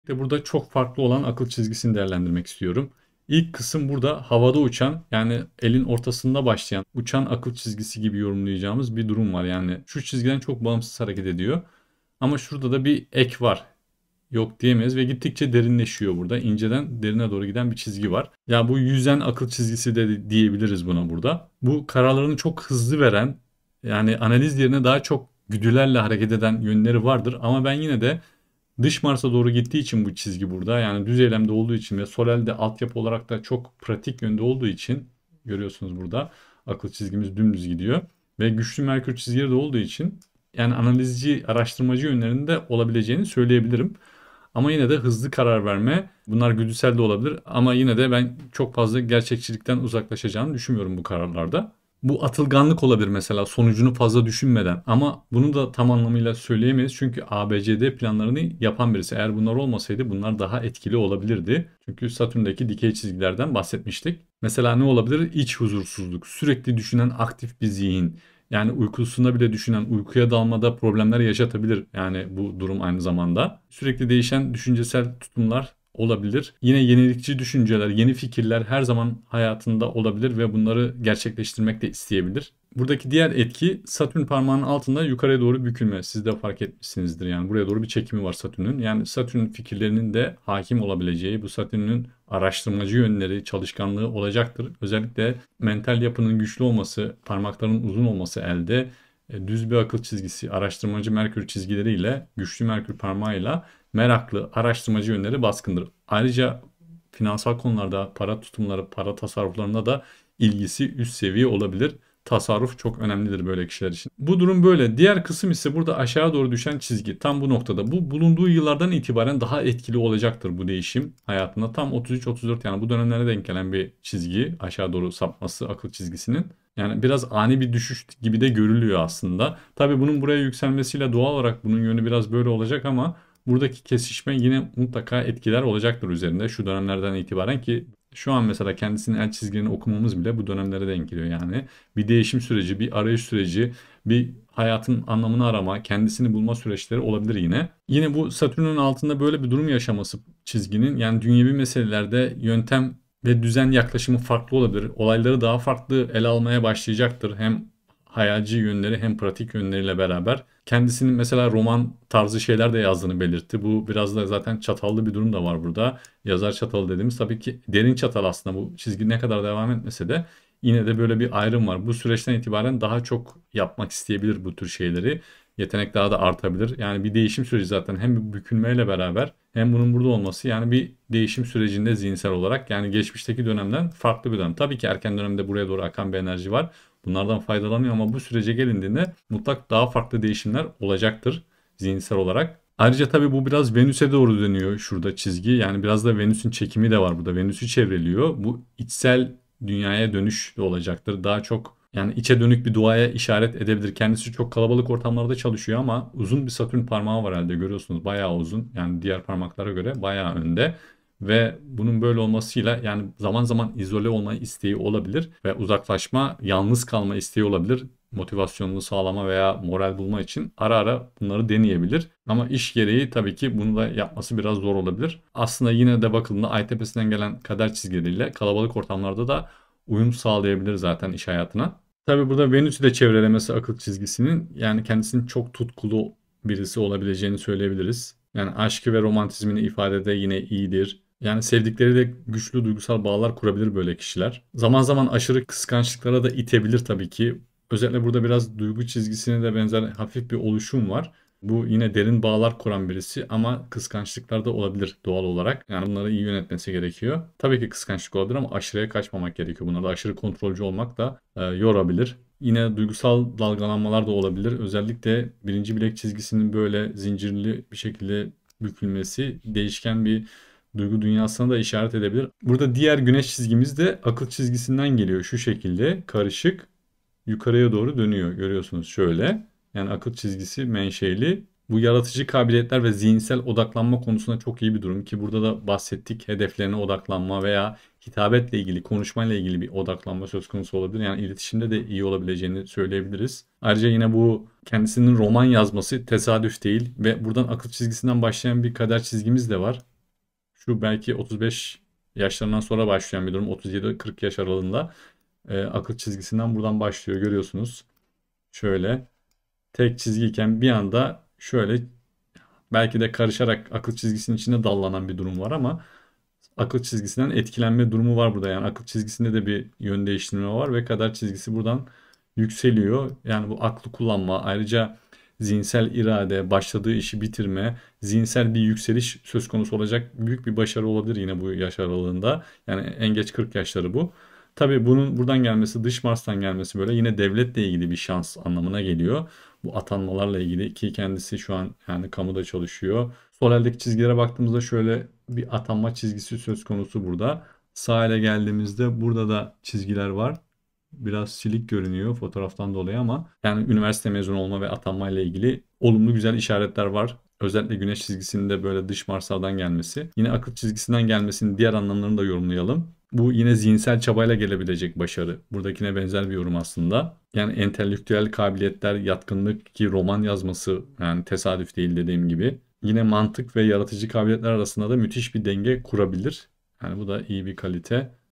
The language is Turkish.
İşte burada çok farklı olan akıl çizgisini değerlendirmek istiyorum. İlk kısım burada havada uçan, yani elin ortasında başlayan uçan akıl çizgisi gibi yorumlayacağımız bir durum var. Yani şu çizgiden çok bağımsız hareket ediyor. Ama şurada da bir ek var. Yok diyemeyiz ve gittikçe derinleşiyor burada. İnceden derine doğru giden bir çizgi var. Ya bu yüzen akıl çizgisi de diyebiliriz buna burada. Bu kararlarını çok hızlı veren, yani analiz yerine daha çok güdülerle hareket eden yönleri vardır. Ama ben yine de dış Mars'a doğru gittiği için bu çizgi burada, yani düz eylemde olduğu için ve Solal'de altyapı olarak da çok pratik yönde olduğu için görüyorsunuz burada akıl çizgimiz dümdüz gidiyor. Ve güçlü Merkür çizgileri de olduğu için yani analizci, araştırmacı yönlerinde olabileceğini söyleyebilirim. Ama yine de hızlı karar verme, bunlar güdüsel de olabilir ama yine de ben çok fazla gerçekçilikten uzaklaşacağını düşünmüyorum bu kararlarda. Bu atılganlık olabilir mesela, sonucunu fazla düşünmeden, ama bunu da tam anlamıyla söyleyemeyiz çünkü ABCD planlarını yapan birisi. Eğer bunlar olmasaydı bunlar daha etkili olabilirdi. Çünkü Satürn'deki dikey çizgilerden bahsetmiştik. Mesela ne olabilir? İç huzursuzluk, sürekli düşünen aktif bir zihin. Yani uykusunda bile düşünen, uykuya dalmada problemler yaşatabilir. Yani bu durum aynı zamanda. Sürekli değişen düşüncesel tutumlar olabilir. Yine yenilikçi düşünceler, yeni fikirler her zaman hayatında olabilir ve bunları gerçekleştirmek de isteyebilir. Buradaki diğer etki Satürn parmağının altında yukarıya doğru bükülme. Siz de fark etmişsinizdir, yani buraya doğru bir çekimi var Satürn'ün. Yani Satürn fikirlerinin de hakim olabileceği, bu Satürn'ün araştırmacı yönleri, çalışkanlığı olacaktır. Özellikle mental yapının güçlü olması, parmakların uzun olması elde, düz bir akıl çizgisi, araştırmacı Merkür çizgileriyle, güçlü Merkür parmağıyla meraklı, araştırmacı yönleri baskındır. Ayrıca finansal konularda, para tutumları, para tasarruflarında da ilgisi üst seviye olabilir. Tasarruf çok önemlidir böyle kişiler için. Bu durum böyle. Diğer kısım ise burada aşağı doğru düşen çizgi. Tam bu noktada. Bu bulunduğu yıllardan itibaren daha etkili olacaktır bu değişim hayatında. Tam 33-34, yani bu dönemlere denk gelen bir çizgi. Aşağı doğru sapması akıl çizgisinin. Yani biraz ani bir düşüş gibi de görülüyor aslında. Tabii bunun buraya yükselmesiyle doğal olarak bunun yönü biraz böyle olacak ama buradaki kesişme yine mutlaka etkiler olacaktır üzerinde şu dönemlerden itibaren, ki şu an mesela kendisinin el çizgilerini okumamız bile bu dönemlere denk geliyor yani. Bir değişim süreci, bir arayış süreci, bir hayatın anlamını arama, kendisini bulma süreçleri olabilir yine. Yine bu Satürn'ün altında böyle bir durum yaşaması çizginin, yani dünyevi meselelerde yöntem ve düzen yaklaşımı farklı olabilir. Olayları daha farklı ele almaya başlayacaktır. Hem hayalci yönleri hem pratik yönleriyle beraber. Kendisinin mesela roman tarzı şeyler de yazdığını belirtti. Bu biraz da zaten çatallı bir durum da var burada. Yazar çatalı dediğimiz tabii ki derin çatal aslında, bu çizgi ne kadar devam etmese de yine de böyle bir ayrım var. Bu süreçten itibaren daha çok yapmak isteyebilir bu tür şeyleri. Yetenek daha da artabilir. Yani bir değişim süreci zaten, hem bir bükülmeyle beraber hem bunun burada olması, yani bir değişim sürecinde zihinsel olarak, yani geçmişteki dönemden farklı bir dönem. Tabii ki erken dönemde buraya doğru akan bir enerji var. Bunlardan faydalanıyor ama bu sürece gelindiğinde mutlak daha farklı değişimler olacaktır zihinsel olarak. Ayrıca tabii bu biraz Venüs'e doğru dönüyor şurada çizgi. Yani biraz da Venüs'ün çekimi de var burada. Venüs'ü çevreliyor. Bu içsel dünyaya dönüş de olacaktır. Daha çok yani içe dönük bir duaya işaret edebilir. Kendisi çok kalabalık ortamlarda çalışıyor ama uzun bir Satürn parmağı var elde, görüyorsunuz. Bayağı uzun. Yani diğer parmaklara göre bayağı önde. Ve bunun böyle olmasıyla yani zaman zaman izole olma isteği olabilir ve uzaklaşma, yalnız kalma isteği olabilir. Motivasyonunu sağlama veya moral bulma için ara ara bunları deneyebilir. Ama iş gereği tabii ki bunu da yapması biraz zor olabilir. Aslında yine de bakıldığında ay tepesinden gelen kader çizgileriyle kalabalık ortamlarda da uyum sağlayabilir zaten iş hayatına. Tabii burada Venüs'ü de çevrelemesi akıl çizgisinin, yani kendisinin çok tutkulu birisi olabileceğini söyleyebiliriz. Yani aşkı ve romantizmini ifadede yine iyidir. Yani sevdikleriyle güçlü duygusal bağlar kurabilir böyle kişiler. Zaman zaman aşırı kıskançlıklara da itebilir tabii ki. Özellikle burada biraz duygu çizgisine de benzer hafif bir oluşum var. Bu yine derin bağlar kuran birisi ama kıskançlıklar da olabilir doğal olarak. Yani bunları iyi yönetmesi gerekiyor. Tabii ki kıskançlık olabilir ama aşırıya kaçmamak gerekiyor. Bunlarda aşırı kontrolcü olmak da yorabilir. Yine duygusal dalgalanmalar da olabilir. Özellikle birinci bilek çizgisinin böyle zincirli bir şekilde bükülmesi değişken bir duygu dünyasına da işaret edebilir. Burada diğer güneş çizgimiz de akıl çizgisinden geliyor. Şu şekilde karışık yukarıya doğru dönüyor. Görüyorsunuz şöyle. Yani akıl çizgisi menşeli. Bu yaratıcı kabiliyetler ve zihinsel odaklanma konusunda çok iyi bir durum, ki burada da bahsettik. Hedeflerine odaklanma veya hitabetle ilgili, konuşmayla ilgili bir odaklanma söz konusu olabilir. Yani iletişimde de iyi olabileceğini söyleyebiliriz. Ayrıca yine bu kendisinin roman yazması tesadüf değil ve buradan akıl çizgisinden başlayan bir kader çizgimiz de var. Şu belki 35 yaşlarından sonra başlayan bir durum. 37-40 yaş aralığında akıl çizgisinden buradan başlıyor görüyorsunuz. Şöyle tek çizgiyken bir anda şöyle belki de karışarak akıl çizgisinin içine dallanan bir durum var ama akıl çizgisinden etkilenme durumu var burada. Yani akıl çizgisinde de bir yön değiştirme var ve kader çizgisi buradan yükseliyor. Yani bu aklı kullanma, ayrıca zihinsel irade, başladığı işi bitirme, zihinsel bir yükseliş söz konusu olacak, büyük bir başarı olabilir yine bu yaş aralığında. Yani en geç 40 yaşları bu. Tabii bunun buradan gelmesi, dış Mars'tan gelmesi böyle yine devletle ilgili bir şans anlamına geliyor. Bu atanmalarla ilgili ki kendisi şu an yani kamuda çalışıyor. Sol eldeki çizgilere baktığımızda şöyle bir atanma çizgisi söz konusu burada. Sağ ele geldiğimizde burada da çizgiler var. Biraz silik görünüyor fotoğraftan dolayı ama yani üniversite mezunu olma ve atanma ile ilgili olumlu güzel işaretler var. Özellikle güneş çizgisinin de böyle dış marslardan gelmesi. Yine akıl çizgisinden gelmesinin diğer anlamlarını da yorumlayalım. Bu yine zihinsel çabayla gelebilecek başarı. Buradakine benzer bir yorum aslında. Yani entelektüel kabiliyetler, yatkınlık ki roman yazması yani tesadüf değil dediğim gibi. Yine mantık ve yaratıcı kabiliyetler arasında da müthiş bir denge kurabilir. Yani bu da iyi bir kalite.